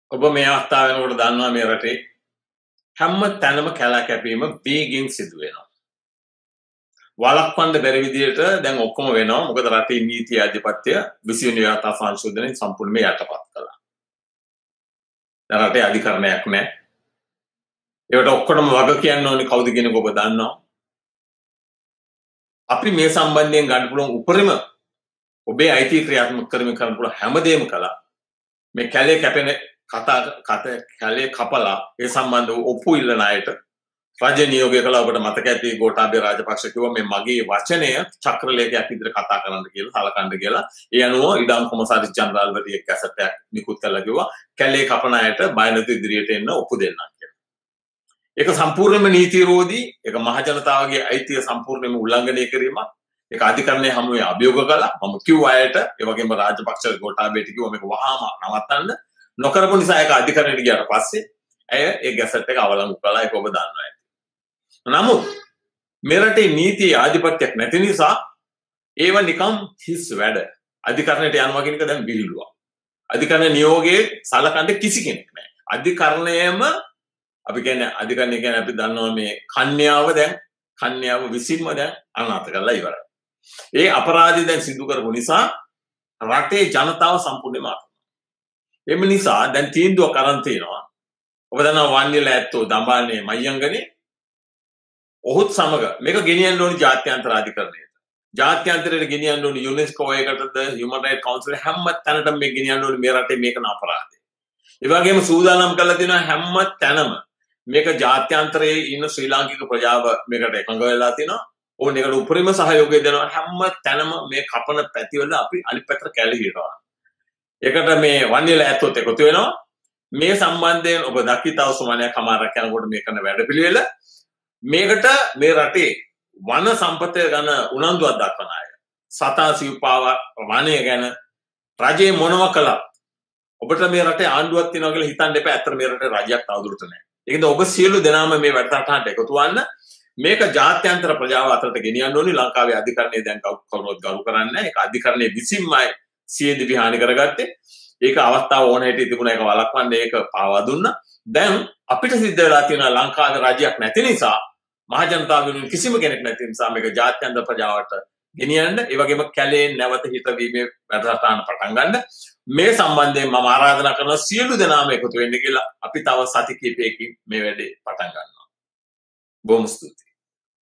ඔබ මේ අවස්ථාව වෙනකොට දන්නවා මේ රටේ හැම තැනම කැලා කැපීම වේගින් සිදු වෙනවා. වළක්වන්න බැරි විදියට දැන් ඔක්කොම වෙනවා. මොකද රටේ නීති ආධිපත්‍ය 20 වෙනි ව්‍යවස්ථා සංශෝධනයෙන් සම්පූර්ණයෙන්ම යටපත් කළා. දැන් රටේ අධිකරණයක් නැහැ. ඒකට ඔක්කොටම වග කියන්න ඕනේ කවුද කියන එක ඔබ දන්නවා. අපි මේ සම්බන්ධයෙන් ගන්න පුළුවන් උපරිම ඔබේ අයිතිය ක්‍රියාත්මක කරමින් කරන්න පුළුවන් හැමදේම කළා. මේ කැලේ කැපෙන කැලේ කපලා ඒ සම්බන්ධව ඔප්පු ඉල්ලන අයට රජ නියෝගය කළා. ඔබට මතක ඇති ගෝඨාභය රාජපක්ෂ කිව්වා මේ මගේ වචනය චක්‍රලේඛයක් විදිහට කතා කරන්න කියලා සලකන්න කියලා. ඒ අනුව ඉඩම් කොමසාරිස් ජනරාල්වරියෙක් කැසට් එකක් නිකුත් කළා කිව්වා කැලේ කපන අයට බය නැති ඉදිරියට එන්න ඔප්පු දෙන්නම් කියලා. ඒක සම්පූර්ණයෙන්ම නීති විරෝධී. ඒක මහ ජනතාවගේ අයිතිය සම්පූර්ණයෙන්ම උල්ලංඝනය කිරීමක්. ඒක අධිකරණයේ හමුවේ අභියෝග කළා. මම කිව්වා අයට ඒ වගේම රාජපක්ෂ ගෝඨාභයට කිව්වා මේක වහාම නවත්තන්න. නොකරපු නිසා ඒක අධිකරණයට ගියාට පස්සේ ඇය ඒ ගැසට් එක අවලංගු කළා. ඒක ඔබ දන්නවා. නමුත් මෙරටේ නීති ආධිපත්‍යයක් නැති නිසා ඒව නිකම් හිස් වැඩ. අධිකරණයට යනවා කියන එක දැන් විහිළුවක්. අධිකරණ නියෝගයේ සලකන්න කිසි කෙනෙක් නැහැ. අධිකරණයම අපි කියන්නේ අධිකරණය කියන්නේ අපි දන්නවා මේ කන්‍යාව විසින්ම දැන් අනාථ කරලා ඉවරයි. ඒ අපරාධය දැන් සිදු කරපු නිසා රටේ ජනතාව සම්පූර්ණයෙන්ම එම නිසා දැන් තීන්දුවක් අරන් තිනවා. ඔබ දන්නවා වන්නිල ඇත්තෝ දඹාන්නේ මයංගනේ ඔහුත් සමග මේක ගෙනියන්න ඕනි ජාත්‍යන්තර අධිකරණයට. ජාත්‍යන්තරයට ගෙනියන්න ඕනි යුනෙස්කෝ එකටද හියුමන් රයිට් කවුන්සිල් හැම තැනටම මේක ගෙනියන්න ඕනි මේ රටේ මේක අපරාධය. ඒ වගේම සූදානම් කරලා තිනවා හැම තැනම මේක ජාත්‍යන්තරයේ ඉන්න ශ්‍රී ලාංකික ප්‍රජාව මේකට එකඟ වෙලා තිනවා. ඕන එකට උපරිම සහයෝගය දෙනවා. හැම තැනම මේ කපන පැතිවල අපි අනිත් පැත්තට කැළහිනවා. ඒකට මේ වන්නිල ඇත්තොත් එකතු වෙනවා. මේ සම්බන්ධයෙන් ඔබ දකිතා උස්මානියා කමාරක් යනකොට මේ කරන වැඩපිළිවෙල මේකට මේ රටේ වන සම්පත ගැන උනන්දුවක් දක්වන අය සතා සිව්පාව වනය ගැන රජේ මොනව කළත් ඔබට මේ රටේ ආණ්ඩුවක් තියෙනවා කියලා හිතන්න එපා. ඇත්තට මේ රටේ රජයක් තවදුරට නැහැ. ඒකද ඔබ සියලු දෙනාම මේ වැඩසටහනට එකතු වන්න. මේක ජාත්‍යන්තර ප්‍රජාව අතරට ගෙනියන්න ඕනි. ලංකාවේ අධිකරණය දැන් කවුරුත් ගරු කරන්නේ නැහැ. ඒක අධිකරණයේ විසින්මයි සියදිවි හානි කරගත්තේ. ඒක අවස්ථාව ඕන හැටි තිබුණා. ඒක වළක්වන්න ඒක පාවා දුන්නා. දැන් අපිට සිද්ධ වෙලා තියෙනවා ලංකාවේ රජයක් නැති නිසා මහ ජනතාව වෙනුවෙන් කිසිම කෙනෙක් නැති නිසා මේක ජාත්‍යන්තර ප්‍රජාවට ගෙනියන්න. ඒ වගේම කැලේ නැවත හිටවීමේ වැඩසටහන පටන් ගන්න. මේ සම්බන්ධයෙන් මම ආරාධනා කරනවා සියලු දෙනාම එකතු වෙන්න කියලා. අපි තව සති කිහිපයකින් මේ වැඩේ පටන් ගන්නවා. බොහොම ස්තුතියි.